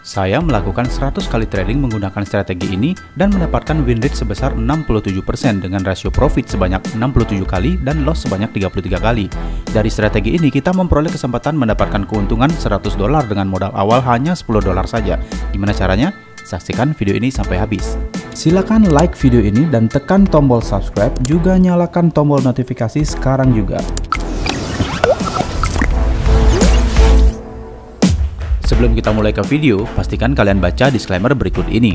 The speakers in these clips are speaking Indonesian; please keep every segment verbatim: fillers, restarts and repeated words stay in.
Saya melakukan seratus kali trading menggunakan strategi ini dan mendapatkan win rate sebesar enam puluh tujuh persen dengan rasio profit sebanyak enam puluh tujuh kali dan loss sebanyak tiga puluh tiga kali. Dari strategi ini kita memperoleh kesempatan mendapatkan keuntungan seratus dolar dengan modal awal hanya sepuluh dolar saja. Gimana caranya? Saksikan video ini sampai habis. Silakan like video ini dan tekan tombol subscribe, juga nyalakan tombol notifikasi sekarang juga. Sebelum kita mulai ke video, pastikan kalian baca disclaimer berikut ini.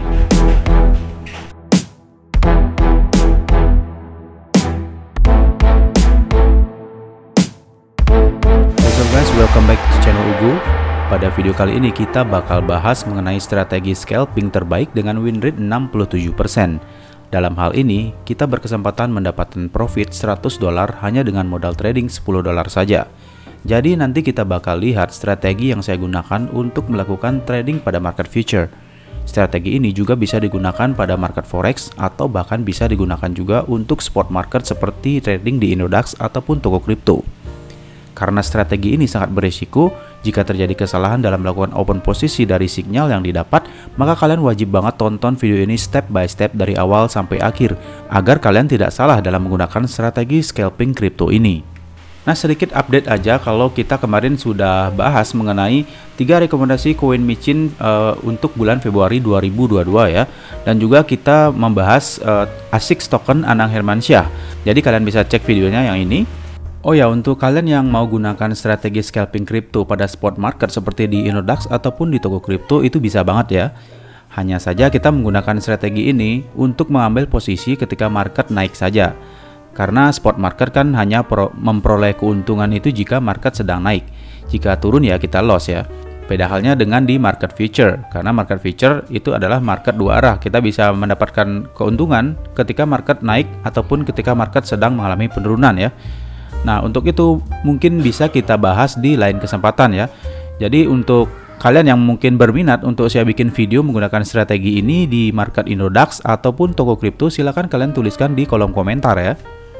So guys, welcome back to channel Ugu. Pada video kali ini kita bakal bahas mengenai strategi scalping terbaik dengan win rate enam puluh tujuh persen. Dalam hal ini, kita berkesempatan mendapatkan profit seratus dolar hanya dengan modal trading sepuluh dolar saja. Jadi nanti kita bakal lihat strategi yang saya gunakan untuk melakukan trading pada market future. Strategi ini juga bisa digunakan pada market forex atau bahkan bisa digunakan juga untuk spot market seperti trading di Indodax ataupun toko kripto. Karena strategi ini sangat berisiko, jika terjadi kesalahan dalam melakukan open posisi dari sinyal yang didapat, maka kalian wajib banget tonton video ini step by step dari awal sampai akhir agar kalian tidak salah dalam menggunakan strategi scalping kripto ini. Nah, sedikit update aja kalau kita kemarin sudah bahas mengenai tiga rekomendasi koin micin uh, untuk bulan Februari dua ribu dua puluh dua ya. Dan juga kita membahas uh, ASICS token Anang Hermansyah. Jadi kalian bisa cek videonya yang ini. Oh ya, untuk kalian yang mau gunakan strategi scalping kripto pada spot market seperti di Indodax ataupun di toko kripto itu bisa banget ya. Hanya saja kita menggunakan strategi ini untuk mengambil posisi ketika market naik saja. Karena spot market kan hanya pro, memperoleh keuntungan itu jika market sedang naik. Jika turun ya kita loss ya. Beda halnya dengan di market future. Karena market future itu adalah market dua arah. Kita bisa mendapatkan keuntungan ketika market naik ataupun ketika market sedang mengalami penurunan ya. Nah, untuk itu mungkin bisa kita bahas di lain kesempatan ya. Jadi untuk kalian yang mungkin berminat untuk saya bikin video menggunakan strategi ini di market Indodax ataupun toko kripto, silahkan kalian tuliskan di kolom komentar ya.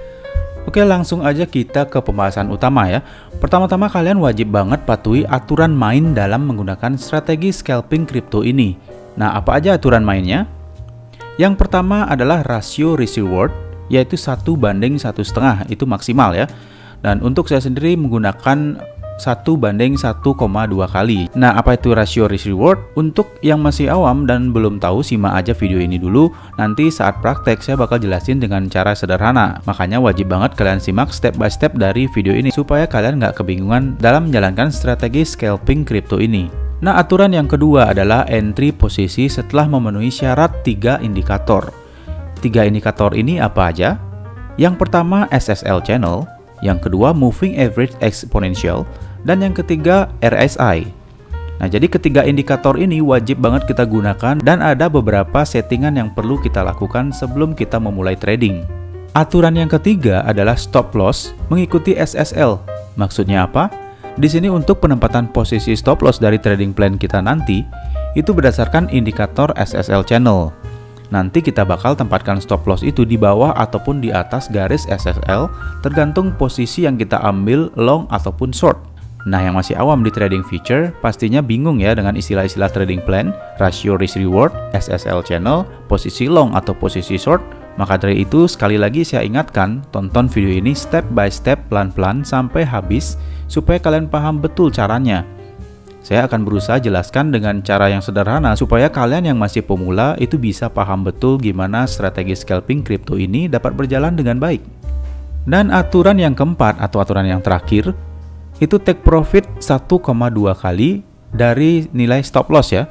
Oke, langsung aja kita ke pembahasan utama ya. Pertama-tama kalian wajib banget patuhi aturan main dalam menggunakan strategi scalping kripto ini. Nah, apa aja aturan mainnya? Yang pertama adalah rasio risk reward, yaitu satu banding satu setengah, itu maksimal ya. Dan untuk saya sendiri menggunakan satu banding satu koma dua kali. Nah, apa itu rasio risk reward? Untuk yang masih awam dan belum tahu, simak aja video ini dulu. Nanti saat praktek saya bakal jelasin dengan cara sederhana. Makanya wajib banget kalian simak step by step dari video ini supaya kalian nggak kebingungan dalam menjalankan strategi scalping kripto ini. Nah, aturan yang kedua adalah entry posisi setelah memenuhi syarat tiga indikator. Tiga indikator ini apa aja? Yang pertama S S L channel, yang kedua moving average exponential, dan yang ketiga R S I. Nah, jadi ketiga indikator ini wajib banget kita gunakan dan ada beberapa settingan yang perlu kita lakukan sebelum kita memulai trading. Aturan yang ketiga adalah stop loss mengikuti S S L. Maksudnya apa? Di sini untuk penempatan posisi stop loss dari trading plan kita nanti itu berdasarkan indikator S S L channel. Nanti kita bakal tempatkan stop loss itu di bawah ataupun di atas garis S S L tergantung posisi yang kita ambil long ataupun short. Nah, yang masih awam di trading future pastinya bingung ya dengan istilah-istilah trading plan, rasio risk reward, S S L channel, posisi long atau posisi short. Maka dari itu sekali lagi saya ingatkan, tonton video ini step by step pelan-pelan sampai habis supaya kalian paham betul caranya. Saya akan berusaha jelaskan dengan cara yang sederhana supaya kalian yang masih pemula itu bisa paham betul gimana strategi scalping kripto ini dapat berjalan dengan baik. Dan aturan yang keempat atau aturan yang terakhir itu take profit satu koma dua kali dari nilai stop loss ya.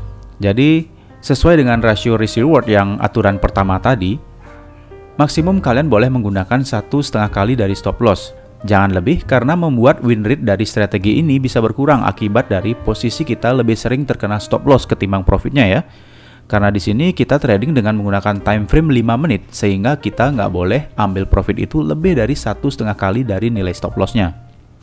Jadi sesuai dengan rasio risk reward yang aturan pertama tadi, maksimum kalian boleh menggunakan satu setengah kali dari stop loss. Jangan lebih karena membuat win rate dari strategi ini bisa berkurang akibat dari posisi kita lebih sering terkena stop loss ketimbang profitnya ya. Karena di sini kita trading dengan menggunakan time frame lima menit sehingga kita nggak boleh ambil profit itu lebih dari satu setengah kali dari nilai stop lossnya.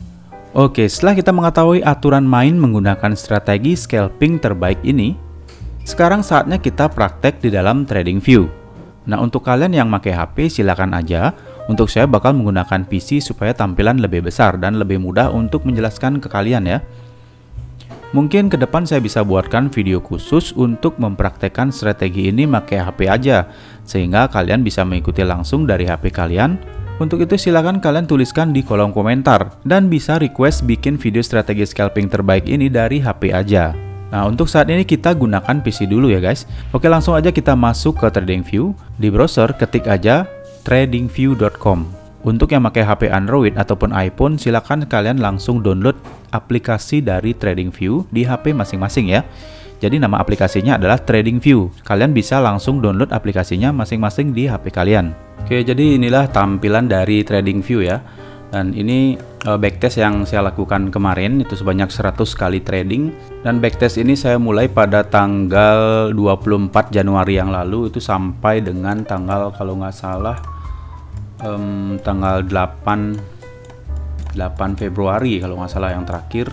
Oke, setelah kita mengetahui aturan main menggunakan strategi scalping terbaik ini, sekarang saatnya kita praktek di dalam TradingView. Nah, untuk kalian yang pakai H P silakan aja. Untuk saya bakal menggunakan P C supaya tampilan lebih besar dan lebih mudah untuk menjelaskan ke kalian ya. Mungkin ke depan saya bisa buatkan video khusus untuk mempraktekkan strategi ini pakai H P aja, sehingga kalian bisa mengikuti langsung dari H P kalian. Untuk itu silahkan kalian tuliskan di kolom komentar, dan bisa request bikin video strategi scalping terbaik ini dari H P aja. Nah, untuk saat ini kita gunakan P C dulu ya guys. Oke, langsung aja kita masuk ke TradingView. Di browser ketik aja tradingview dot com. Untuk yang pakai H P Android ataupun iPhone, silakan kalian langsung download aplikasi dari TradingView di H P masing-masing ya. Jadi nama aplikasinya adalah TradingView. Kalian bisa langsung download aplikasinya masing-masing di H P kalian. Oke, jadi inilah tampilan dari TradingView ya. Dan ini uh, backtest yang saya lakukan kemarin, itu sebanyak seratus kali trading. Dan backtest ini saya mulai pada tanggal dua puluh empat Januari yang lalu, itu sampai dengan tanggal kalau nggak salah Um, tanggal delapan Februari kalau nggak salah yang terakhir.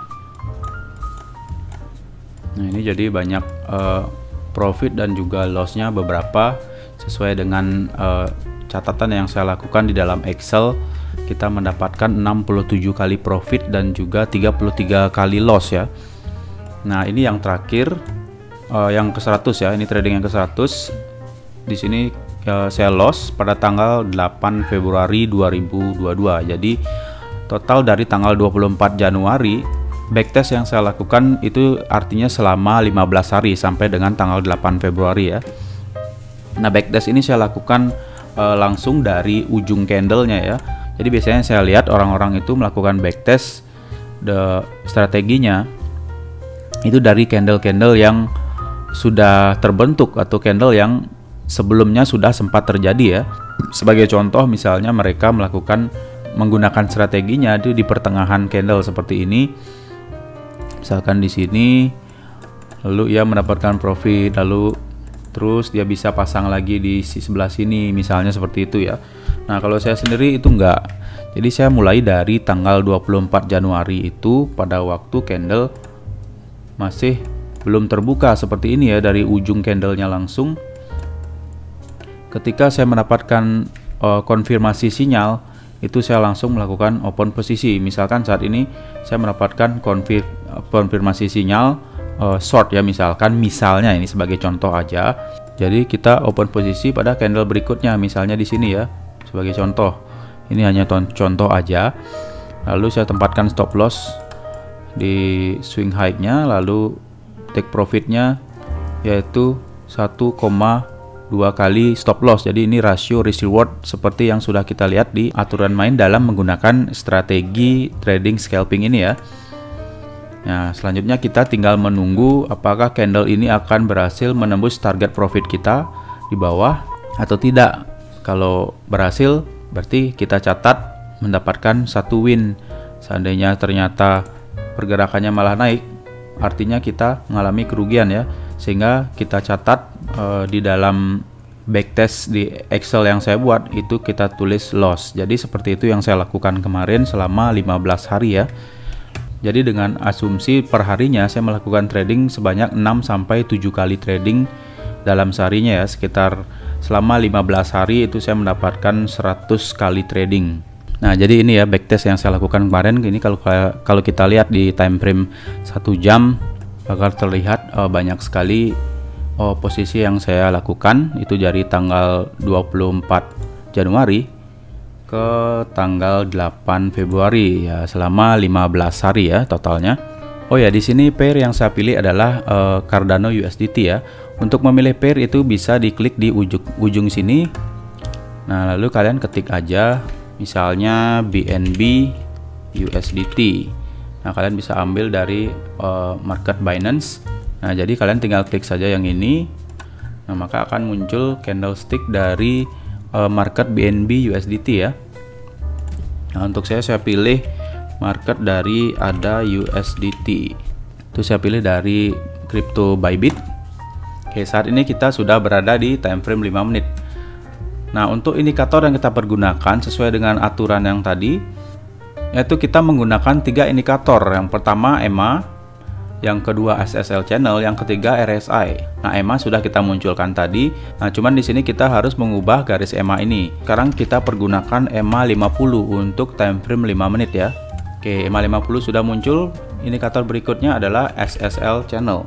Nah, ini jadi banyak uh, profit dan juga lossnya beberapa sesuai dengan uh, catatan yang saya lakukan di dalam Excel. Kita mendapatkan enam puluh tujuh kali profit dan juga tiga puluh tiga kali loss ya. Nah, ini yang terakhir uh, yang ke seratus ya, ini trading yang ke seratus. Di sini Uh, saya loss pada tanggal delapan Februari dua ribu dua puluh dua. Jadi total dari tanggal dua puluh empat Januari backtest yang saya lakukan itu artinya selama lima belas hari sampai dengan tanggal delapan Februari ya. Nah, backtest ini saya lakukan uh, langsung dari ujung candlenya ya. Jadi biasanya saya lihat orang-orang itu melakukan backtest the strateginya itu dari candle-candle yang sudah terbentuk atau candle yang sebelumnya sudah sempat terjadi ya. Sebagai contoh misalnya mereka melakukan menggunakan strateginya itu di pertengahan candle seperti ini. Misalkan di sini lalu ia mendapatkan profit, lalu terus dia bisa pasang lagi di sebelah sini misalnya seperti itu ya. Nah, kalau saya sendiri itu enggak. Jadi saya mulai dari tanggal dua puluh empat Januari itu pada waktu candle masih belum terbuka seperti ini ya, dari ujung candlenya langsung. Ketika saya mendapatkan uh, konfirmasi sinyal, itu saya langsung melakukan open posisi. Misalkan saat ini saya mendapatkan konfir konfirmasi sinyal uh, short ya, misalkan misalnya ini sebagai contoh aja. Jadi kita open posisi pada candle berikutnya, misalnya di sini ya, sebagai contoh. Ini hanya contoh aja. Lalu saya tempatkan stop loss di swing high-nya, lalu take profitnya yaitu satu koma dua kali stop loss. Jadi ini rasio risk reward seperti yang sudah kita lihat di aturan main dalam menggunakan strategi trading scalping ini ya. Nah, selanjutnya kita tinggal menunggu apakah candle ini akan berhasil menembus target profit kita di bawah atau tidak. Kalau berhasil berarti kita catat mendapatkan satu win. Seandainya ternyata pergerakannya malah naik, artinya kita mengalami kerugian ya. Sehingga kita catat uh, di dalam backtest di Excel yang saya buat itu kita tulis loss. Jadi seperti itu yang saya lakukan kemarin selama lima belas hari ya. Jadi dengan asumsi per harinya saya melakukan trading sebanyak enam sampai tujuh kali trading dalam seharinya ya. Sekitar selama lima belas hari itu saya mendapatkan seratus kali trading. Nah, jadi ini ya backtest yang saya lakukan kemarin. Ini kalau kalau kita lihat di time frame satu jam agar terlihat uh, banyak sekali uh, posisi yang saya lakukan itu dari tanggal dua puluh empat Januari ke tanggal delapan Februari ya, selama lima belas hari ya totalnya. Oh ya, di sini pair yang saya pilih adalah uh, Cardano U S D T ya. Untuk memilih pair itu bisa diklik di ujung ujung sini. Nah, lalu kalian ketik aja misalnya B N B U S D T. Nah, kalian bisa ambil dari uh, market Binance. Nah, jadi kalian tinggal klik saja yang ini. Nah, maka akan muncul candlestick dari uh, market B N B U S D T ya. Nah, untuk saya saya pilih market dari ada U S D T. Itu saya pilih dari Crypto Bybit. Oke, saat ini kita sudah berada di time frame lima menit. Nah, untuk indikator yang kita pergunakan sesuai dengan aturan yang tadi, yaitu kita menggunakan tiga indikator. Yang pertama E M A, yang kedua S S L channel, yang ketiga R S I. Nah, E M A sudah kita munculkan tadi. Nah, cuman di sini kita harus mengubah garis E M A ini. Sekarang kita pergunakan E M A lima puluh untuk time frame lima menit ya. Oke, E M A lima puluh sudah muncul. indikator berikutnya adalah S S L channel.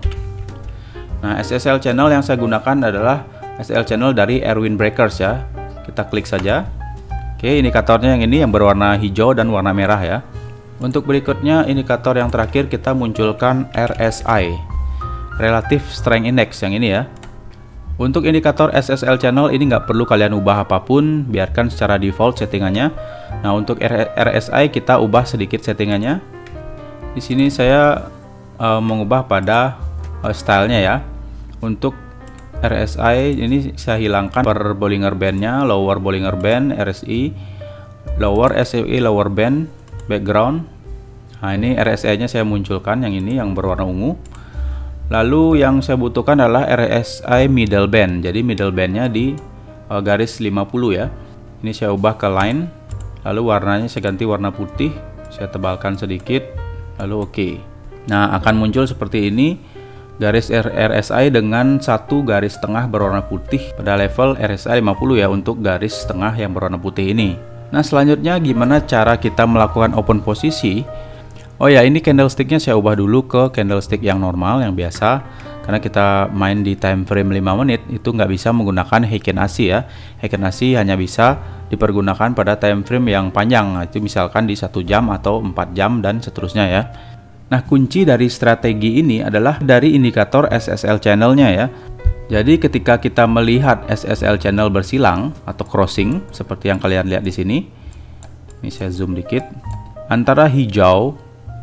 Nah, S S L channel yang saya gunakan adalah S S L channel dari Erwin Breakers ya. Kita klik saja. Oke, indikatornya yang ini yang berwarna hijau dan warna merah ya. Untuk berikutnya indikator yang terakhir kita munculkan R S I, Relative Strength Index yang ini ya. Untuk indikator S S L channel ini nggak perlu kalian ubah apapun, biarkan secara default settingannya. Nah, untuk R S I kita ubah sedikit settingannya. Di sini saya uh, mengubah pada uh, stylenya ya. Untuk R S I ini saya hilangkan per Bollinger Band-nya, lower Bollinger Band, R S I, lower S I, lower band, background. Nah, ini R S I-nya saya munculkan yang ini yang berwarna ungu. Lalu yang saya butuhkan adalah R S I middle band. Jadi middle band-nya di uh, garis lima puluh ya. Ini saya ubah ke line. Lalu warnanya saya ganti warna putih. Saya tebalkan sedikit. Lalu oke. Okay. Nah, akan muncul seperti ini. Garis R S I dengan satu garis tengah berwarna putih pada level R S I lima puluh ya, untuk garis tengah yang berwarna putih ini. Nah, selanjutnya gimana cara kita melakukan open posisi? Oh ya, ini candlesticknya saya ubah dulu ke candlestick yang normal, yang biasa. Karena kita main di time frame lima menit, itu nggak bisa menggunakan Heikin Ashi ya. Heikin Ashi hanya bisa dipergunakan pada time frame yang panjang. Nah, itu misalkan di satu jam atau empat jam dan seterusnya ya. Nah, kunci dari strategi ini adalah dari indikator S S L channel-nya ya. Jadi ketika kita melihat S S L channel bersilang atau crossing seperti yang kalian lihat di sini. Ini saya zoom dikit. Antara hijau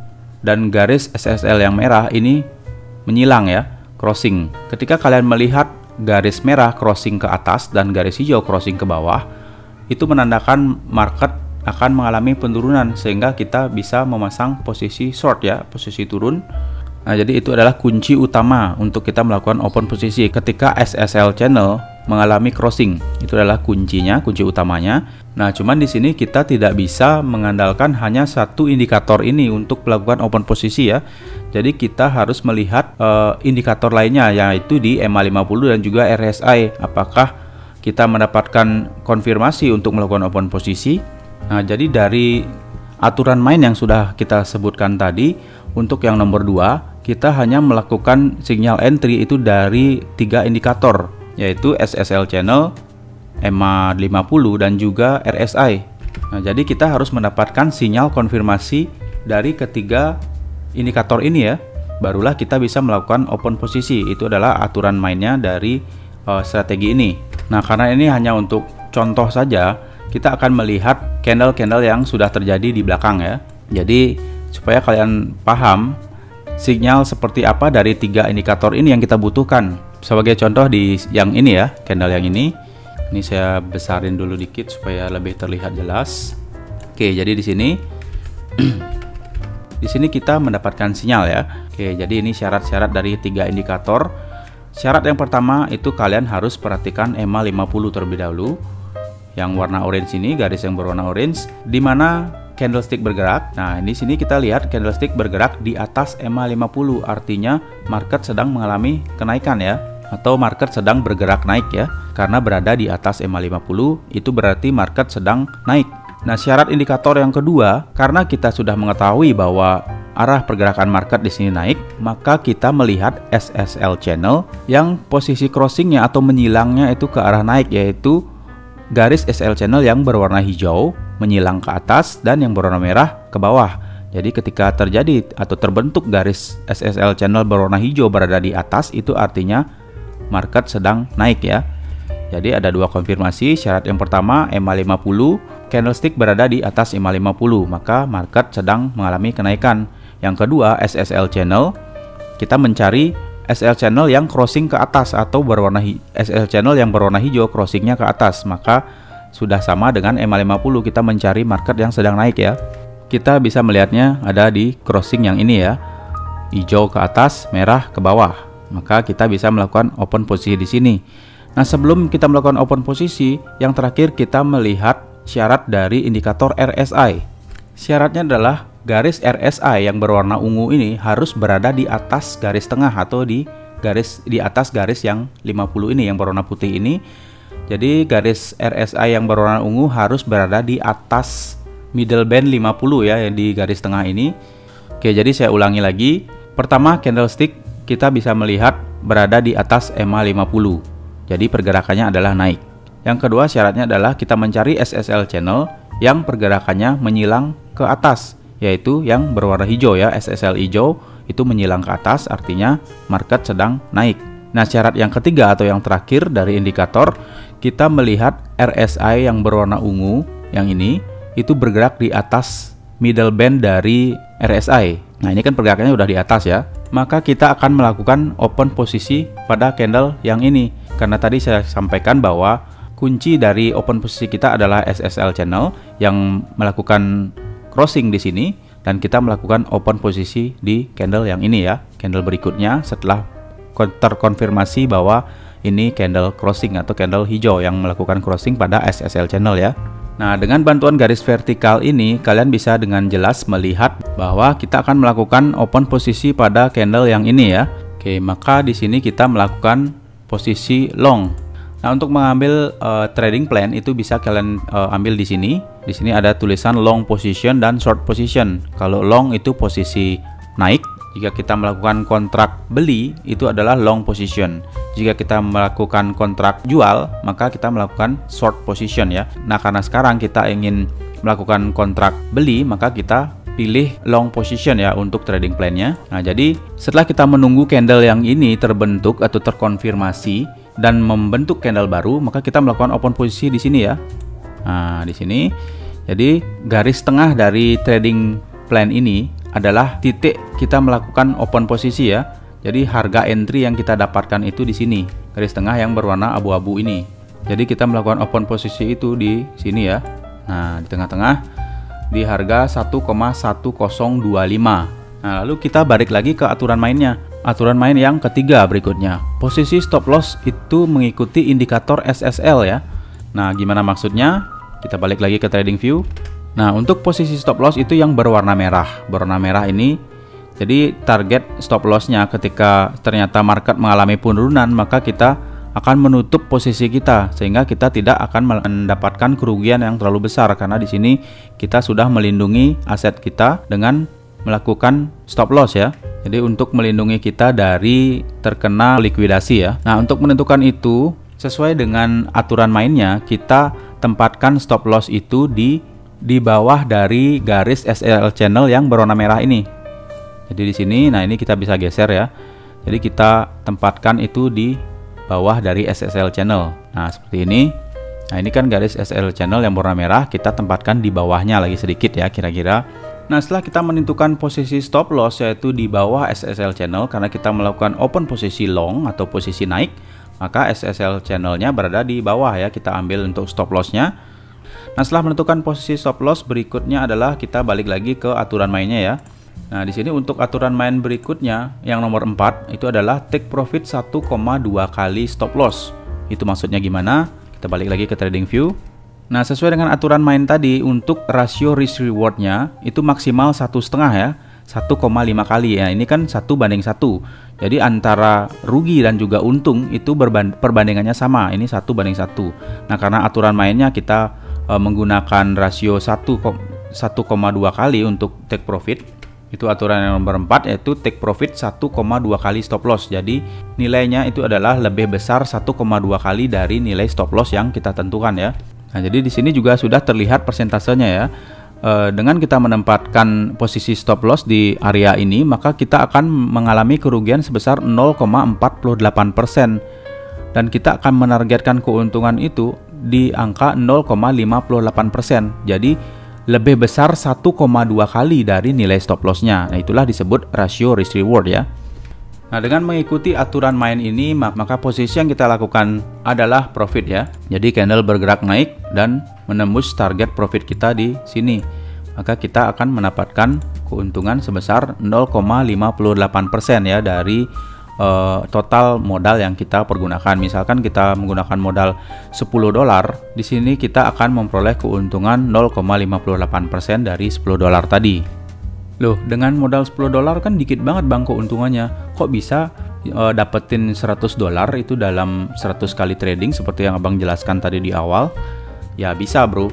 dan garis S S L yang merah ini menyilang ya, crossing. Ketika kalian melihat garis merah crossing ke atas dan garis hijau crossing ke bawah, itu menandakan market akan mengalami penurunan, sehingga kita bisa memasang posisi short ya, posisi turun. Nah, jadi itu adalah kunci utama untuk kita melakukan open posisi ketika S S L channel mengalami crossing. Itu adalah kuncinya, kunci utamanya. Nah, cuman di sini kita tidak bisa mengandalkan hanya satu indikator ini untuk melakukan open posisi ya. Jadi kita harus melihat uh, indikator lainnya, yaitu di E M A lima puluh dan juga R S I. Apakah kita mendapatkan konfirmasi untuk melakukan open posisi? Nah, jadi dari aturan main yang sudah kita sebutkan tadi, untuk yang nomor dua, kita hanya melakukan sinyal entry itu dari tiga indikator, yaitu S S L channel, E M A lima puluh, dan juga R S I. Nah, jadi kita harus mendapatkan sinyal konfirmasi dari ketiga indikator ini ya, barulah kita bisa melakukan open posisi. Itu adalah aturan mainnya dari uh, strategi ini. Nah, karena ini hanya untuk contoh saja, kita akan melihat candle-candle yang sudah terjadi di belakang ya. Jadi supaya kalian paham sinyal seperti apa dari tiga indikator ini yang kita butuhkan. Sebagai contoh di yang ini ya, candle yang ini. Ini saya besarin dulu dikit supaya lebih terlihat jelas. Oke, jadi di sini di sini kita mendapatkan sinyal ya. Oke, jadi ini syarat-syarat dari tiga indikator. Syarat yang pertama itu kalian harus perhatikan E M A lima puluh terlebih dahulu. Yang warna orange ini, garis yang berwarna orange, di mana candlestick bergerak. Nah, di sini kita lihat candlestick bergerak di atas E M A lima puluh, artinya market sedang mengalami kenaikan ya, atau market sedang bergerak naik ya. Karena berada di atas E M A lima puluh, itu berarti market sedang naik. Nah, syarat indikator yang kedua, karena kita sudah mengetahui bahwa arah pergerakan market di sini naik, maka kita melihat S S L channel yang posisi crossingnya atau menyilangnya itu ke arah naik, yaitu garis S L channel yang berwarna hijau menyilang ke atas dan yang berwarna merah ke bawah. Jadi ketika terjadi atau terbentuk garis S S L channel berwarna hijau berada di atas, itu artinya market sedang naik ya. Jadi ada dua konfirmasi. Syarat yang pertama, E M A lima puluh, candlestick berada di atas E M A lima puluh, maka market sedang mengalami kenaikan. Yang kedua, S S L channel, kita mencari S L channel yang crossing ke atas atau berwarna S L channel yang berwarna hijau crossingnya ke atas, maka sudah sama dengan E M A lima puluh, kita mencari market yang sedang naik ya. Kita bisa melihatnya ada di crossing yang ini ya, hijau ke atas, merah ke bawah, maka kita bisa melakukan open posisi di sini. Nah, sebelum kita melakukan open posisi, yang terakhir kita melihat syarat dari indikator R S I. Syaratnya adalah garis R S I yang berwarna ungu ini harus berada di atas garis tengah atau di garis di atas garis yang lima puluh ini yang berwarna putih ini. Jadi garis R S I yang berwarna ungu harus berada di atas middle band lima puluh ya, yang di garis tengah ini. Oke, jadi saya ulangi lagi. Pertama, candlestick kita bisa melihat berada di atas E M A lima puluh. Jadi pergerakannya adalah naik. Yang kedua, syaratnya adalah kita mencari S S L channel yang pergerakannya menyilang ke atas, yaitu yang berwarna hijau ya. S S L hijau itu menyilang ke atas, artinya market sedang naik. Nah, syarat yang ketiga atau yang terakhir dari indikator, kita melihat R S I yang berwarna ungu, yang ini, itu bergerak di atas middle band dari R S I. Nah, ini kan pergerakannya udah di atas ya. Maka kita akan melakukan open posisi pada candle yang ini. Karena tadi saya sampaikan bahwa kunci dari open posisi kita adalah S S L channel yang melakukan crossing di sini, dan kita melakukan open posisi di candle yang ini ya. Candle berikutnya setelah terkonfirmasi bahwa ini candle crossing atau candle hijau yang melakukan crossing pada S S L channel ya. Nah, dengan bantuan garis vertikal ini kalian bisa dengan jelas melihat bahwa kita akan melakukan open posisi pada candle yang ini ya. Oke, maka di sini kita melakukan posisi long. Nah, untuk mengambil uh, trading plan itu bisa kalian uh, ambil di sini. Di sini ada tulisan long position dan short position. Kalau long itu posisi naik, jika kita melakukan kontrak beli itu adalah long position. Jika kita melakukan kontrak jual, maka kita melakukan short position ya. Nah, karena sekarang kita ingin melakukan kontrak beli, maka kita pilih long position ya untuk trading plan-nya. Nah, jadi setelah kita menunggu candle yang ini terbentuk atau terkonfirmasi dan membentuk candle baru, maka kita melakukan open posisi di sini ya. Nah, di sini. Jadi garis tengah dari trading plan ini adalah titik kita melakukan open posisi ya. Jadi harga entry yang kita dapatkan itu di sini, garis tengah yang berwarna abu-abu ini. Jadi kita melakukan open posisi itu di sini ya. Nah, di tengah-tengah di harga satu koma satu nol dua lima. Nah, lalu kita balik lagi ke aturan mainnya. Aturan main yang ketiga berikutnya. Posisi stop loss itu mengikuti indikator S S L ya. Nah, gimana maksudnya? Kita balik lagi ke trading view. Nah, untuk posisi stop loss itu yang berwarna merah. Berwarna merah ini, jadi target stop lossnya ketika ternyata market mengalami penurunan, maka kita akan menutup posisi kita sehingga kita tidak akan mendapatkan kerugian yang terlalu besar, karena di sini kita sudah melindungi aset kita dengan melakukan stop loss ya. Jadi untuk melindungi kita dari terkena likuidasi ya. Nah, untuk menentukan itu sesuai dengan aturan mainnya, kita tempatkan stop loss itu di di bawah dari garis S S L channel yang berwarna merah ini. Jadi di sini, nah ini kita bisa geser ya. Jadi kita tempatkan itu di bawah dari S S L channel. Nah, seperti ini. Nah, ini kan garis S S L channel yang berwarna merah, kita tempatkan di bawahnya lagi sedikit ya kira-kira. Nah, setelah kita menentukan posisi stop loss yaitu di bawah S S L channel karena kita melakukan open posisi long atau posisi naik, maka S S L channelnya berada di bawah ya. Kita ambil untuk stop lossnya. Nah, setelah menentukan posisi stop loss, berikutnya adalah kita balik lagi ke aturan mainnya ya. Nah, di sini untuk aturan main berikutnya yang nomor empat itu adalah take profit satu koma dua kali stop loss. Itu maksudnya gimana? Kita balik lagi ke trading view. Nah, sesuai dengan aturan main tadi, untuk rasio risk rewardnya itu maksimal satu setengah ya, satu koma lima kali ya. Ini kan satu banding satu. Jadi antara rugi dan juga untung itu perbandingannya sama. Ini satu banding satu. Nah, karena aturan mainnya kita e, menggunakan rasio satu koma dua kali untuk take profit. Itu aturan yang nomor empat, yaitu take profit satu koma dua kali stop loss. Jadi nilainya itu adalah lebih besar satu koma dua kali dari nilai stop loss yang kita tentukan ya. Nah, jadi di sini juga sudah terlihat persentasenya ya. E, dengan kita menempatkan posisi stop loss di area ini, maka kita akan mengalami kerugian sebesar nol koma empat delapan persen. Dan kita akan menargetkan keuntungan itu di angka nol koma lima delapan persen. Jadi lebih besar satu koma dua kali dari nilai stop lossnya. Nah, itulah disebut rasio risk reward ya. Nah, dengan mengikuti aturan main ini, maka posisi yang kita lakukan adalah profit ya. Jadi candle bergerak naik dan menembus target profit kita di sini. Maka kita akan mendapatkan keuntungan sebesar nol koma lima delapan persen ya dari uh, total modal yang kita pergunakan. Misalkan kita menggunakan modal sepuluh dolar, di sini kita akan memperoleh keuntungan nol koma lima delapan persen dari sepuluh dolar tadi. Loh, dengan modal sepuluh dolar kan dikit banget bang keuntungannya. Kok bisa e, dapetin seratus dolar itu dalam seratus kali trading seperti yang abang jelaskan tadi di awal? Ya bisa bro.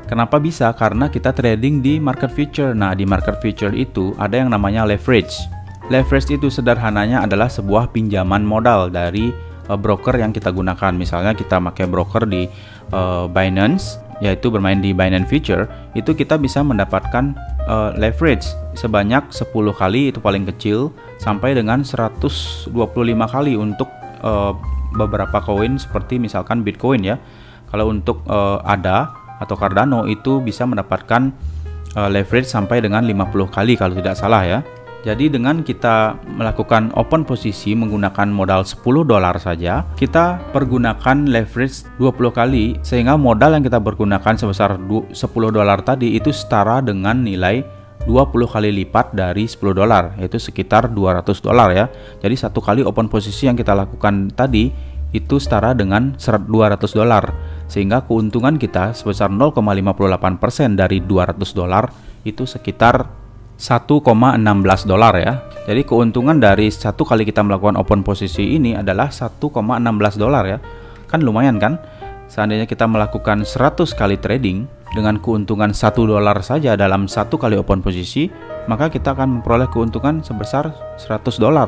Kenapa bisa? Karena kita trading di market future. Nah, di market future itu ada yang namanya leverage. Leverage itu sederhananya adalah sebuah pinjaman modal dari uh, broker yang kita gunakan. Misalnya kita pakai broker di uh, Binance, yaitu bermain di Binance Future, itu kita bisa mendapatkan uh, leverage sebanyak sepuluh kali, itu paling kecil, sampai dengan seratus dua puluh lima kali untuk uh, beberapa koin seperti misalkan Bitcoin ya. Kalau untuk uh, A D A atau Cardano itu bisa mendapatkan uh, leverage sampai dengan lima puluh kali kalau tidak salah ya. Jadi dengan kita melakukan open posisi menggunakan modal sepuluh dolar saja, kita pergunakan leverage dua puluh kali, sehingga modal yang kita pergunakan sebesar sepuluh dolar tadi itu setara dengan nilai dua puluh kali lipat dari sepuluh dolar, yaitu sekitar dua ratus dolar ya. Jadi satu kali open posisi yang kita lakukan tadi itu setara dengan dua ratus dolar, sehingga keuntungan kita sebesar nol koma lima delapan persen dari dua ratus dolar itu sekitar satu koma enam belas dolar ya. Jadi keuntungan dari satu kali kita melakukan open posisi ini adalah satu koma enam belas dolar ya. Kan lumayan kan? Seandainya kita melakukan seratus kali trading dengan keuntungan satu dolar saja dalam satu kali open posisi, maka kita akan memperoleh keuntungan sebesar seratus dolar.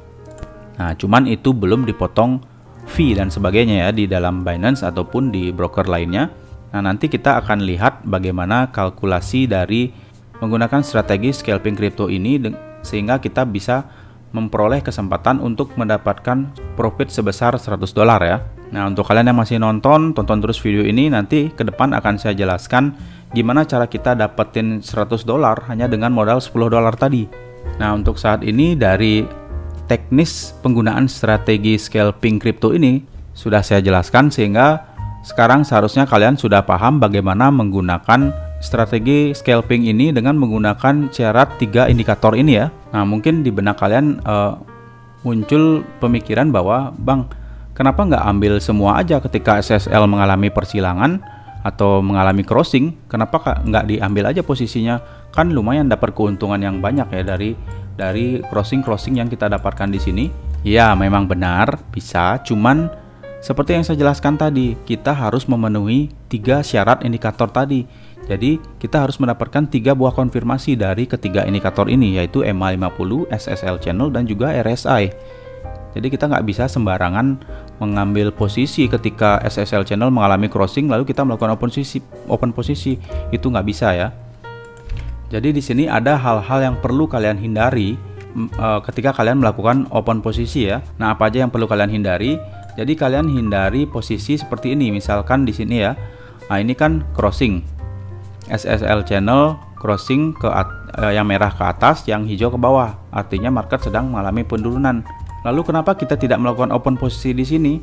Nah, cuman itu belum dipotong fee dan sebagainya ya di dalam Binance ataupun di broker lainnya. Nah, nanti kita akan lihat bagaimana kalkulasi dari menggunakan strategi scalping crypto ini sehingga kita bisa memperoleh kesempatan untuk mendapatkan profit sebesar seratus dolar ya. Nah, untuk kalian yang masih nonton, tonton terus video ini, nanti ke depan akan saya jelaskan gimana cara kita dapetin seratus dolar hanya dengan modal sepuluh dolar tadi. Nah, untuk saat ini dari teknis penggunaan strategi scalping crypto ini sudah saya jelaskan, sehingga sekarang seharusnya kalian sudah paham bagaimana menggunakan strategi scalping ini dengan menggunakan syarat tiga indikator ini ya. Nah, mungkin di benak kalian uh, muncul pemikiran bahwa, Bang, kenapa nggak ambil semua aja ketika S S L mengalami persilangan atau mengalami crossing? Kenapa nggak diambil aja posisinya? Kan lumayan dapat keuntungan yang banyak ya dari dari crossing-crossing yang kita dapatkan di sini. Ya, memang benar bisa, cuman seperti yang saya jelaskan tadi, kita harus memenuhi tiga syarat indikator tadi. Jadi kita harus mendapatkan tiga buah konfirmasi dari ketiga indikator ini, yaitu E M A lima puluh, S S L channel, dan juga R S I. Jadi kita nggak bisa sembarangan mengambil posisi ketika S S L channel mengalami crossing lalu kita melakukan open posisi, open posisi itu nggak bisa ya. Jadi di sini ada hal-hal yang perlu kalian hindari uh, ketika kalian melakukan open posisi ya. Nah, apa aja yang perlu kalian hindari? Jadi kalian hindari posisi seperti ini. Misalkan di sini ya. Nah, ini kan crossing. S S L channel crossing ke uh, yang merah ke atas, yang hijau ke bawah. Artinya market sedang mengalami penurunan. Lalu kenapa kita tidak melakukan open posisi di sini?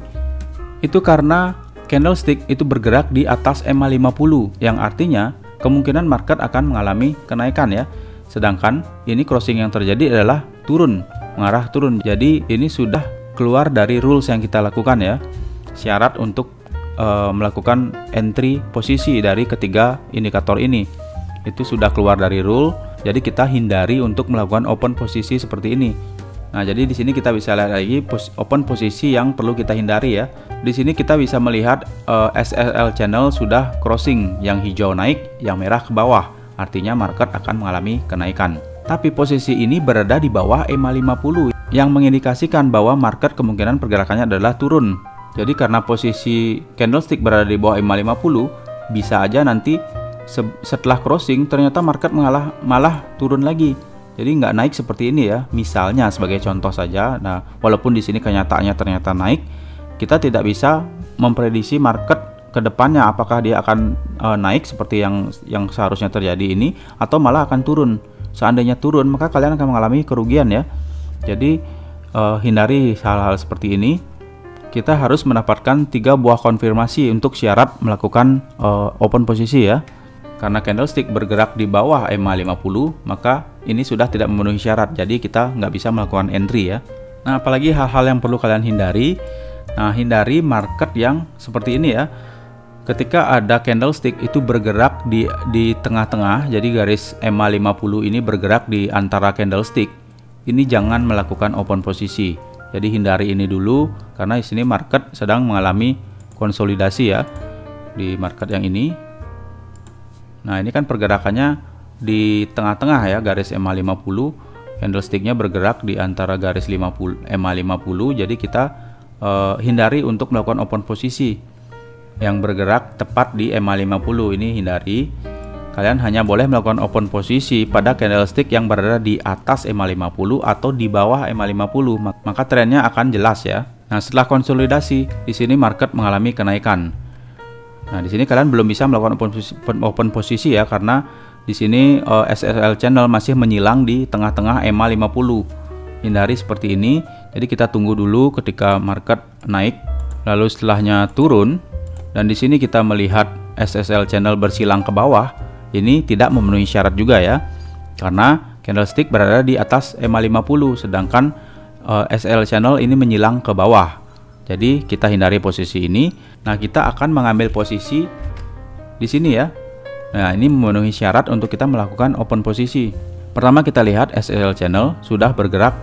Itu karena candlestick itu bergerak di atas E M A lima puluh, yang artinya kemungkinan market akan mengalami kenaikan ya. Sedangkan ini crossing yang terjadi adalah turun, mengarah turun. Jadi ini sudah keluar dari rules yang kita lakukan ya. Syarat untuk uh, melakukan entry posisi dari ketiga indikator ini itu sudah keluar dari rule. Jadi kita hindari untuk melakukan open posisi seperti ini. Nah, jadi di sini kita bisa lihat lagi pos open posisi yang perlu kita hindari ya. Di sini kita bisa melihat uh, S S L channel sudah crossing, yang hijau naik, yang merah ke bawah. Artinya market akan mengalami kenaikan. Tapi posisi ini berada di bawah E M A lima puluh yang mengindikasikan bahwa market kemungkinan pergerakannya adalah turun. Jadi karena posisi candlestick berada di bawah E M A lima puluh, bisa aja nanti se setelah crossing ternyata market malah malah turun lagi. Jadi nggak naik seperti ini ya. Misalnya sebagai contoh saja. Nah, walaupun di sini kenyataannya ternyata naik, kita tidak bisa memprediksi market ke depannya apakah dia akan uh, naik seperti yang yang seharusnya terjadi ini atau malah akan turun. Seandainya turun, maka kalian akan mengalami kerugian ya. Jadi uh, hindari hal-hal seperti ini. Kita harus mendapatkan tiga buah konfirmasi untuk syarat melakukan uh, open posisi ya. Karena candlestick bergerak di bawah E M A lima puluh, maka ini sudah tidak memenuhi syarat. Jadi kita nggak bisa melakukan entry ya. Nah, apalagi hal-hal yang perlu kalian hindari. Nah, hindari market yang seperti ini ya. Ketika ada candlestick itu bergerak di di tengah-tengah, jadi garis E M A lima puluh ini bergerak di antara candlestick. Ini jangan melakukan open posisi. Jadi hindari ini dulu karena di sini market sedang mengalami konsolidasi ya. Di market yang ini. Nah, ini kan pergerakannya di tengah-tengah ya, garis E M A lima puluh. Candlesticknya bergerak di antara garis lima puluh, E M A lima puluh. Jadi kita uh, hindari untuk melakukan open posisi yang bergerak tepat di E M A lima puluh. Ini hindari. Kalian hanya boleh melakukan open posisi pada candlestick yang berada di atas E M A lima puluh atau di bawah E M A lima puluh. Maka trennya akan jelas ya. Nah, setelah konsolidasi, di sini market mengalami kenaikan. Nah, di sini kalian belum bisa melakukan open posisi, open posisi ya, karena di sini uh, S S L channel masih menyilang di tengah-tengah E M A lima puluh. Hindari seperti ini. Jadi kita tunggu dulu ketika market naik, lalu setelahnya turun, dan di sini kita melihat S S L channel bersilang ke bawah. Ini tidak memenuhi syarat juga ya, karena candlestick berada di atas E M A lima puluh, sedangkan uh, S S L channel ini menyilang ke bawah. Jadi kita hindari posisi ini. Nah, kita akan mengambil posisi di sini ya. Nah, ini memenuhi syarat untuk kita melakukan open posisi. Pertama, kita lihat S S L channel sudah bergerak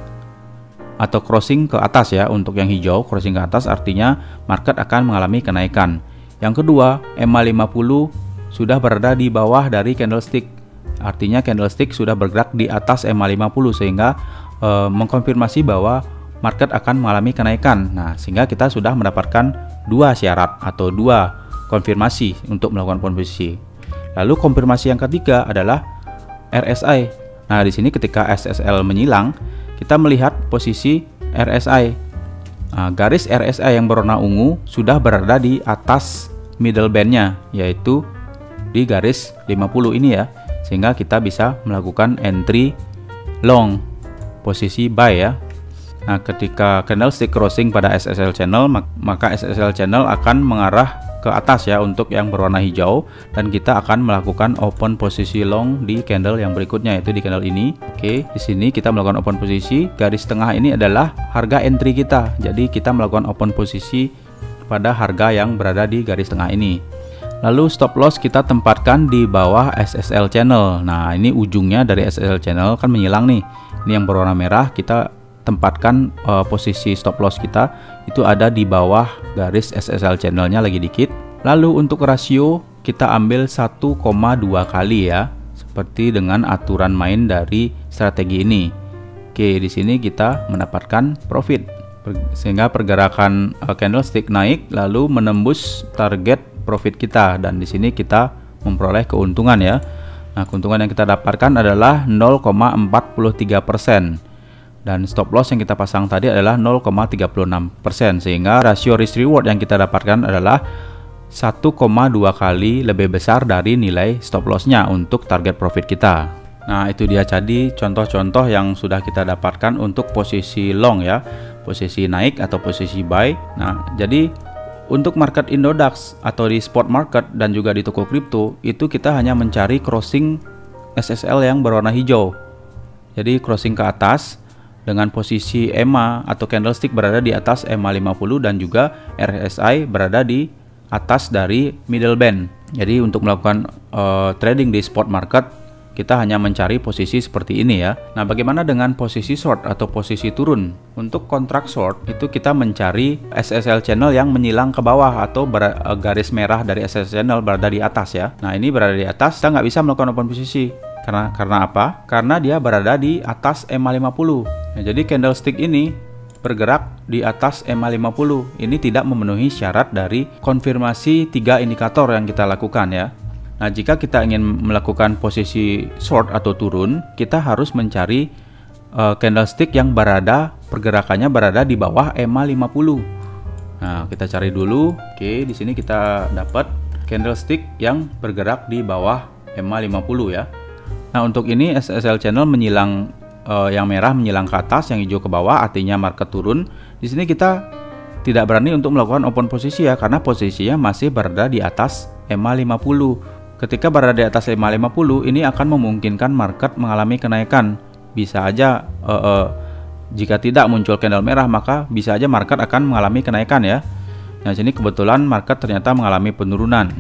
atau crossing ke atas ya. Untuk yang hijau, crossing ke atas artinya market akan mengalami kenaikan. Yang kedua, E M A lima puluh sudah berada di bawah dari candlestick. Artinya candlestick sudah bergerak di atas E M A lima puluh, sehingga e, mengkonfirmasi bahwa market akan mengalami kenaikan. Nah, sehingga kita sudah mendapatkan dua syarat atau dua konfirmasi untuk melakukan open posisi. Lalu konfirmasi yang ketiga adalah R S I. Nah, di sini ketika S S L menyilang, kita melihat posisi R S I. Nah, garis R S I yang berwarna ungu sudah berada di atas middle band-nya, yaitu di garis lima puluh ini ya. Sehingga kita bisa melakukan entry long, posisi buy ya. Nah, ketika candlestick crossing pada S S L channel, maka S S L channel akan mengarah ke atas ya untuk yang berwarna hijau, dan kita akan melakukan open posisi long di candle yang berikutnya, yaitu di candle ini. Oke, di sini kita melakukan open posisi. Garis tengah ini adalah harga entry kita. Jadi kita melakukan open posisi pada harga yang berada di garis tengah ini. Lalu stop loss kita tempatkan di bawah S S L channel. Nah, ini ujungnya dari S S L channel kan menyilang nih. Ini yang berwarna merah, kita tempatkan uh, posisi stop loss kita itu ada di bawah garis S S L channelnya lagi dikit. Lalu untuk rasio kita ambil satu koma dua kali ya, seperti dengan aturan main dari strategi ini. Oke, di sini kita mendapatkan profit sehingga pergerakan uh, candlestick naik lalu menembus target profit kita, dan di sini kita memperoleh keuntungan ya. Nah, keuntungan yang kita dapatkan adalah nol koma empat tiga persen. Dan stop loss yang kita pasang tadi adalah nol koma tiga enam persen, sehingga rasio risk reward yang kita dapatkan adalah satu koma dua kali lebih besar dari nilai stop lossnya untuk target profit kita. Nah, itu dia tadi contoh-contoh yang sudah kita dapatkan untuk posisi long ya, posisi naik atau posisi buy. Nah, jadi untuk market Indodax atau di spot market dan juga di toko kripto itu kita hanya mencari crossing S S L yang berwarna hijau. Jadi crossing ke atas dengan posisi E M A atau candlestick berada di atas E M A lima puluh dan juga R S I berada di atas dari middle band. Jadi untuk melakukan uh, trading di spot market kita hanya mencari posisi seperti ini ya. Nah, bagaimana dengan posisi short atau posisi turun? Untuk kontrak short itu kita mencari S S L channel yang menyilang ke bawah atau ber, uh, garis merah dari S S L channel berada di atas ya. Nah, ini berada di atas, kita nggak bisa melakukan open posisi. Karena karena apa? Karena dia berada di atas E M A lima puluh. Nah, jadi candlestick ini bergerak di atas E M A lima puluh. Ini tidak memenuhi syarat dari konfirmasi tiga indikator yang kita lakukan ya. Nah, jika kita ingin melakukan posisi short atau turun, kita harus mencari uh, candlestick yang berada pergerakannya berada di bawah E M A lima puluh. Nah, kita cari dulu. Oke, di sini kita dapat candlestick yang bergerak di bawah E M A lima puluh ya. Nah, untuk ini S S L channel menyilang uh, yang merah menyilang ke atas, yang hijau ke bawah, artinya market turun. Di sini kita tidak berani untuk melakukan open posisi ya, karena posisinya masih berada di atas E M A lima puluh. Ketika berada di atas E M A lima puluh, ini akan memungkinkan market mengalami kenaikan. Bisa aja uh, uh, jika tidak muncul candle merah, maka bisa aja market akan mengalami kenaikan ya. Nah, sini kebetulan market ternyata mengalami penurunan.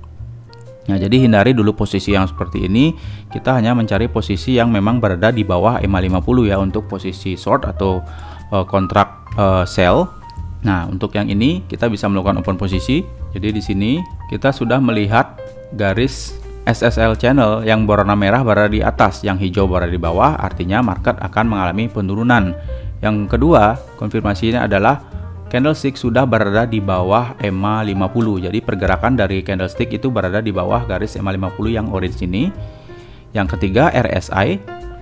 Nah, jadi hindari dulu posisi yang seperti ini. Kita hanya mencari posisi yang memang berada di bawah E M A lima puluh ya untuk posisi short atau uh, kontrak uh, sell. Nah, untuk yang ini kita bisa melakukan open posisi. Jadi di sini kita sudah melihat garis S S L channel yang berwarna merah berada di atas, yang hijau berada di bawah, artinya market akan mengalami penurunan. Yang kedua, konfirmasinya adalah candlestick sudah berada di bawah E M A lima puluh. Jadi pergerakan dari candlestick itu berada di bawah garis E M A lima puluh yang orange ini. Yang ketiga, R S I.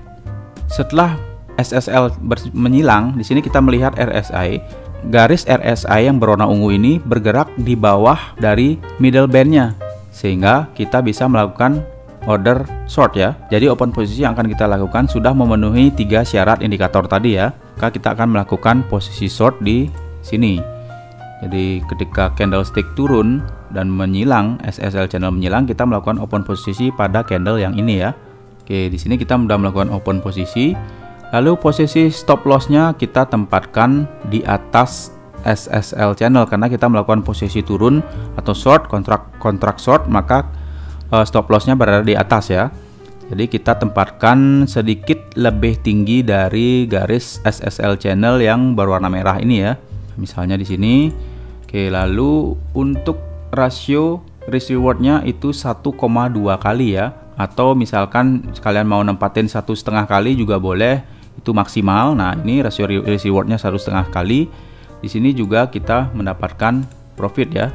Setelah S S L menyilang, di sini kita melihat R S I. Garis R S I yang berwarna ungu ini bergerak di bawah dari middle band-nya, sehingga kita bisa melakukan order short ya. Jadi open posisi yang akan kita lakukan sudah memenuhi tiga syarat indikator tadi ya. Maka kita akan melakukan posisi short di sini. Jadi ketika candlestick turun dan menyilang, S S L channel menyilang, kita melakukan open posisi pada candle yang ini ya. Oke, di sini kita sudah melakukan open posisi. Lalu posisi stop loss-nya kita tempatkan di atas S S L channel, karena kita melakukan posisi turun atau short, kontrak kontrak short, maka uh, stop loss-nya berada di atas ya. Jadi kita tempatkan sedikit lebih tinggi dari garis S S L channel yang berwarna merah ini ya. Misalnya di sini. Oke, lalu untuk rasio risk reward-nya itu satu koma dua kali ya. Atau misalkan kalian mau nempatin satu setengah kali juga boleh, itu maksimal. Nah, ini rasio risk reward-nya satu setengah kali. Di sini juga kita mendapatkan profit ya,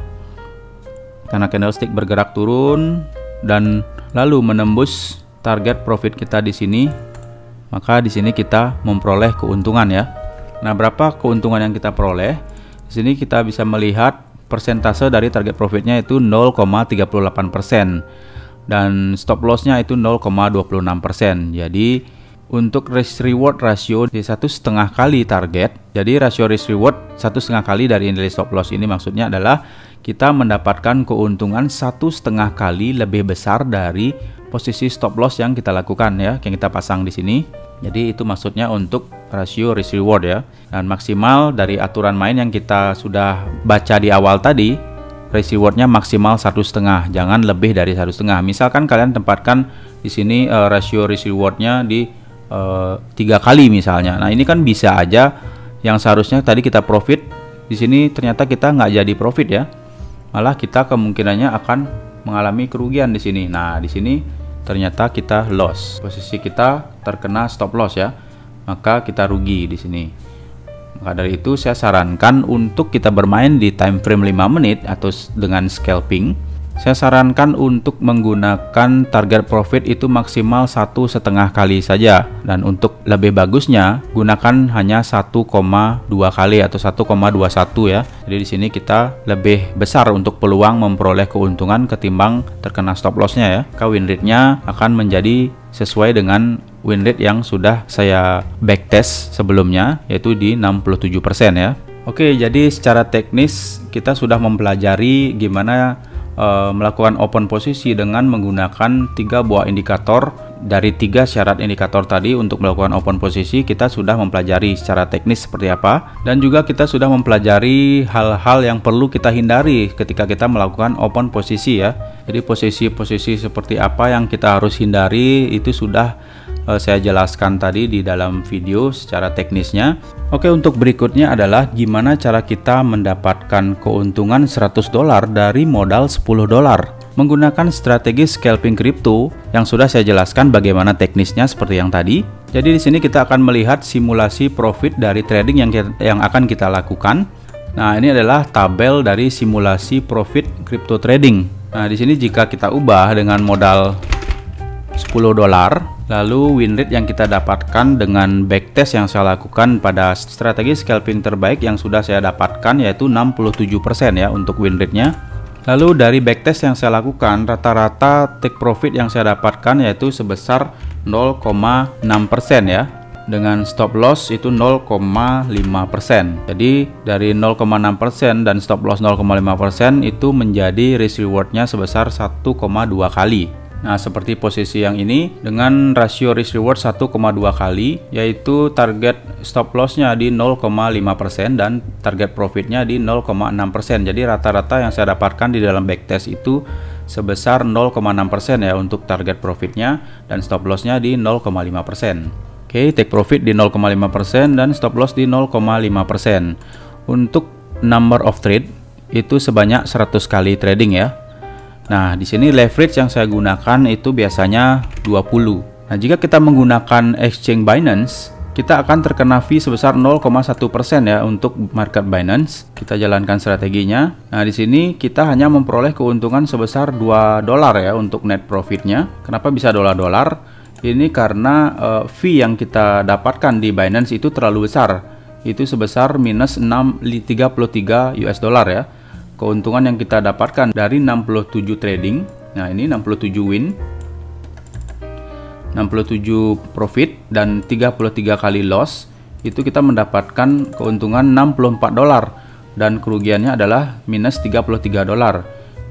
karena candlestick bergerak turun dan lalu menembus target profit kita di sini, maka di sini kita memperoleh keuntungan ya. Nah, berapa keuntungan yang kita peroleh? Di sini kita bisa melihat persentase dari target profitnya itu nol koma tiga delapan persen dan stop loss-nya itu nol koma dua enam persen. Jadi untuk risk reward rasio di satu setengah kali target, jadi rasio risk reward satu setengah kali dari nilai stop loss ini maksudnya adalah kita mendapatkan keuntungan satu setengah kali lebih besar dari posisi stop loss yang kita lakukan ya, yang kita pasang di sini. Jadi itu maksudnya untuk rasio risk reward ya. Dan maksimal dari aturan main yang kita sudah baca di awal tadi, risk rewardnya maksimal satu setengah, jangan lebih dari satu setengah. Misalkan kalian tempatkan di sini uh, rasio risk rewardnya di Uh, tiga kali misalnya. Nah, ini kan bisa aja yang seharusnya tadi kita profit, di sini ternyata kita nggak jadi profit ya, malah kita kemungkinannya akan mengalami kerugian di sini. Nah, di sini ternyata kita loss, posisi kita terkena stop loss ya, maka kita rugi di sini. Maka dari itu saya sarankan untuk kita bermain di time frame lima menit atau dengan scalping, saya sarankan untuk menggunakan target profit itu maksimal satu setengah kali saja, dan untuk lebih bagusnya gunakan hanya satu koma dua kali atau satu koma dua satu ya. Jadi di sini kita lebih besar untuk peluang memperoleh keuntungan ketimbang terkena stop loss-nya ya. Maka win rate-nya akan menjadi sesuai dengan win rate yang sudah saya backtest sebelumnya, yaitu di enam puluh tujuh persen ya. Oke, jadi secara teknis kita sudah mempelajari gimana melakukan open posisi dengan menggunakan tiga buah indikator. Dari tiga syarat indikator tadi untuk melakukan open posisi kita sudah mempelajari secara teknis seperti apa, dan juga kita sudah mempelajari hal-hal yang perlu kita hindari ketika kita melakukan open posisi ya. Jadi posisi-posisi seperti apa yang kita harus hindari itu sudah uh, saya jelaskan tadi di dalam video secara teknisnya. Oke, untuk berikutnya adalah gimana cara kita mendapatkan keuntungan seratus dolar dari modal sepuluh dolar menggunakan strategi scalping kripto yang sudah saya jelaskan bagaimana teknisnya seperti yang tadi. Jadi di sini kita akan melihat simulasi profit dari trading yang yang akan kita lakukan. Nah, ini adalah tabel dari simulasi profit crypto trading. Nah, di sini jika kita ubah dengan modal sepuluh dolar, lalu win rate yang kita dapatkan dengan backtest yang saya lakukan pada strategi scalping terbaik yang sudah saya dapatkan yaitu enam puluh tujuh persen ya untuk win rate-nya. Lalu dari backtest yang saya lakukan, rata-rata take profit yang saya dapatkan yaitu sebesar nol koma enam persen ya, dengan stop loss itu nol koma lima persen. Jadi dari nol koma enam persen dan stop loss nol koma lima persen itu menjadi risk reward-nya sebesar satu koma dua kali. Nah, seperti posisi yang ini dengan rasio risk reward satu koma dua kali, yaitu target stop loss-nya di nol koma lima persen dan target profit-nya di nol koma enam persen. Jadi rata-rata yang saya dapatkan di dalam backtest itu sebesar nol koma enam persen ya untuk target profit-nya, dan stop loss-nya di nol koma lima persen. Oke, take profit di nol koma lima persen dan stop loss di nol koma lima persen. Untuk number of trade itu sebanyak seratus kali trading ya. Nah, di sini leverage yang saya gunakan itu biasanya dua puluh. Nah, jika kita menggunakan exchange Binance, kita akan terkena fee sebesar nol koma satu persen ya untuk market Binance. Kita jalankan strateginya. Nah, di sini kita hanya memperoleh keuntungan sebesar dua dolar ya untuk net profitnya. Kenapa bisa dolar-dolar? Ini karena uh, fee yang kita dapatkan di Binance itu terlalu besar. Itu sebesar minus enam koma tiga tiga U S dollar ya. Keuntungan yang kita dapatkan dari enam puluh tujuh trading. Nah, ini enam puluh tujuh win, enam puluh tujuh profit, dan tiga puluh tiga kali loss. Itu kita mendapatkan keuntungan enam puluh empat dolar, dan kerugiannya adalah minus tiga puluh tiga dolar.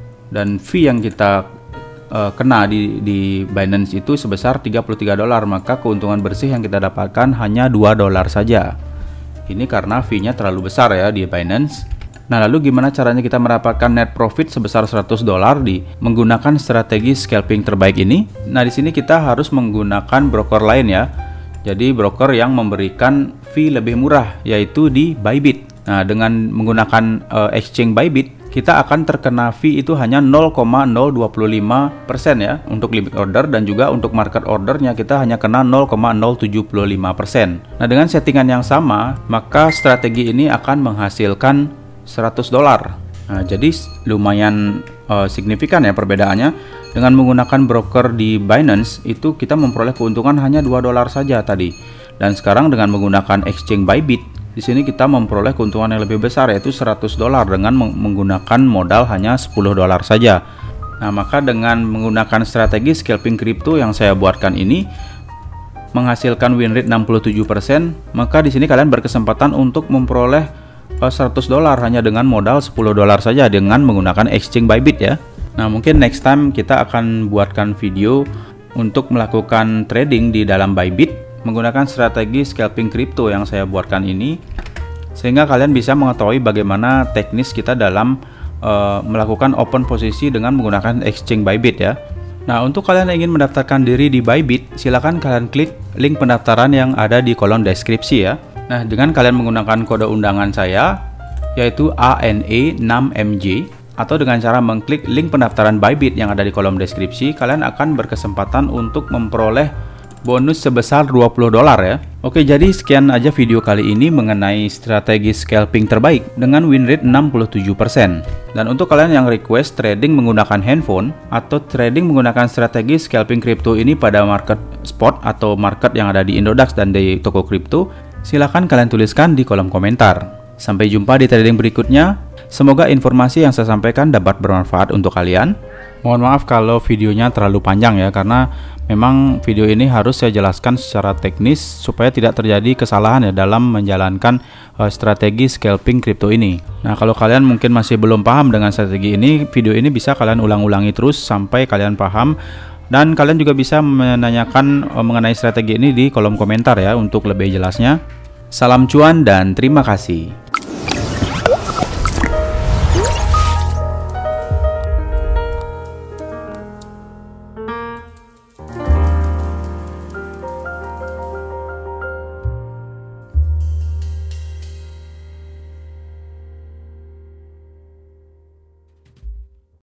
Dan fee yang kita uh, kena di, di Binance itu sebesar tiga puluh tiga dolar, maka keuntungan bersih yang kita dapatkan hanya dua dolar saja. Ini karena fee-nya terlalu besar ya di Binance. Nah, lalu gimana caranya kita mendapatkan net profit sebesar seratus dolar di menggunakan strategi scalping terbaik ini? Nah, di sini kita harus menggunakan broker lain ya. Jadi broker yang memberikan fee lebih murah, yaitu di Bybit. Nah, dengan menggunakan uh, exchange Bybit, kita akan terkena fee itu hanya nol koma nol dua lima persen ya untuk limit order, dan juga untuk market ordernya kita hanya kena nol koma nol tujuh lima persen. Nah, dengan settingan yang sama, maka strategi ini akan menghasilkan seratus dolar. Nah, jadi lumayan uh, signifikan ya perbedaannya. Dengan menggunakan broker di Binance itu kita memperoleh keuntungan hanya dua dolar saja tadi. Dan sekarang dengan menggunakan exchange Bybit, di sini kita memperoleh keuntungan yang lebih besar, yaitu seratus dolar dengan menggunakan modal hanya sepuluh dolar saja. Nah, maka dengan menggunakan strategi scalping crypto yang saya buatkan ini menghasilkan win rate enam puluh tujuh persen, maka di sini kalian berkesempatan untuk memperoleh seratus dolar hanya dengan modal sepuluh dolar saja dengan menggunakan exchange Bybit ya. Nah, mungkin next time kita akan buatkan video untuk melakukan trading di dalam Bybit menggunakan strategi scalping crypto yang saya buatkan ini, sehingga kalian bisa mengetahui bagaimana teknis kita dalam uh, melakukan open posisi dengan menggunakan exchange Bybit ya. Nah, untuk kalian yang ingin mendaftarkan diri di Bybit, silakan kalian klik link pendaftaran yang ada di kolom deskripsi ya. Nah, dengan kalian menggunakan kode undangan saya, yaitu A N E enam M J, atau dengan cara mengklik link pendaftaran Bybit yang ada di kolom deskripsi, kalian akan berkesempatan untuk memperoleh bonus sebesar dua puluh dolar ya. Oke, jadi sekian aja video kali ini mengenai strategi scalping terbaik dengan win rate enam puluh tujuh persen. Dan untuk kalian yang request trading menggunakan handphone atau trading menggunakan strategi scalping crypto ini pada market spot atau market yang ada di Indodax dan di toko kripto, silakan kalian tuliskan di kolom komentar. Sampai jumpa di trading berikutnya. Semoga informasi yang saya sampaikan dapat bermanfaat untuk kalian. Mohon maaf kalau videonya terlalu panjang ya, karena memang video ini harus saya jelaskan secara teknis supaya tidak terjadi kesalahan ya dalam menjalankan uh, strategi scalping crypto ini. Nah, kalau kalian mungkin masih belum paham dengan strategi ini, video ini bisa kalian ulang-ulangi terus sampai kalian paham. Dan kalian juga bisa menanyakan uh, mengenai strategi ini di kolom komentar ya untuk lebih jelasnya. Salam cuan dan terima kasih.